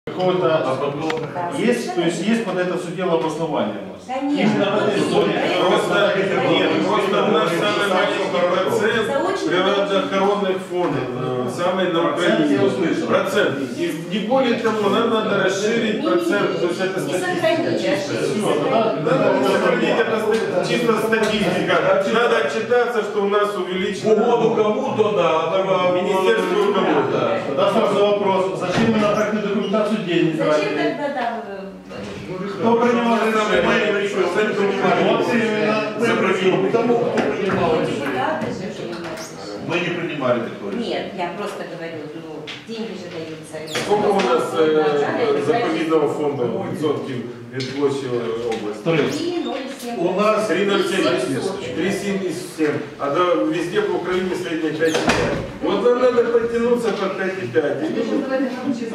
какого-то есть, то есть есть под это все дело обоснование у нас. Конечно. Именно в этой зоне. Просто у нас самый маленький процент природоохранных фондов, самый на Украине процент. И не более того, нам надо расширить процент, то есть это статистика. Сохранить это чисто статистика. Надо отчитаться, что у нас увеличено. Угоду кому-то, да, Министерству кому-то. Тогда сразу вопрос, зачем мы на проектную документацию денег Зачем тратили? тогда Кто принимал решение? депутаты же принимают? Мы не принимали такое решение. Нет, я просто говорю, ну, деньги же даются. Сколько у нас заповедного фонда Высоцкий площади области? 3,07. У нас 3,77. А да, везде по Украине средняя 5,5. Вот нам надо подтянуться под 5,5.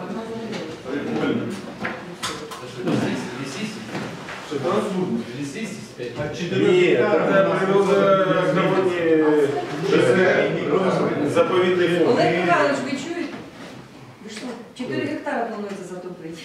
Нет, это природоохранение заповедный фонд. Олег Михайлович, ви чуєте? Ви що, 4 гектара планується затопити?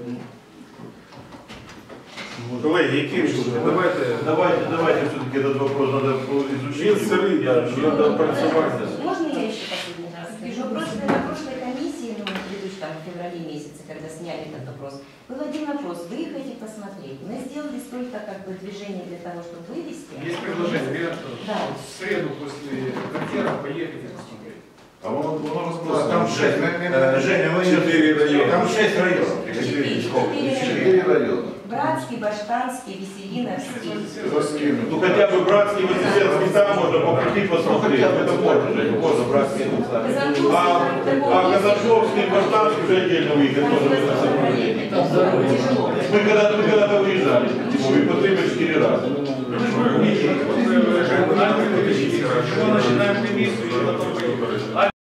Колеги, які рішення? Давайте все-таки этот вопрос надо изучить. Він сирий, надо опрацювати. Можно я еще последний раз скажу? На прошлой комиссии, ну, предыдущем, там, в феврале месяце, когда сняли этот вопрос, был один вопрос: выехать и посмотреть. Мы сделали столько как бы движений для того, чтобы вывести. Есть предложение, Да. в среду после конфера поехать и посмотреть. А воно Там 6, Женя, мы 4 района. Там 6 районов. 4 района. Братский, Баштанский, Веселиновский. Ну хотя бы братские Вознесенские там можно покрутить, посмотреть. Это можно, Женя, можно братские. А Казаховский и Баштанский уже отдельно выехать можно в этом направлении. Мы когда-то выезжали, и по 3-4 раза. Мы начинаем комиссию, и потом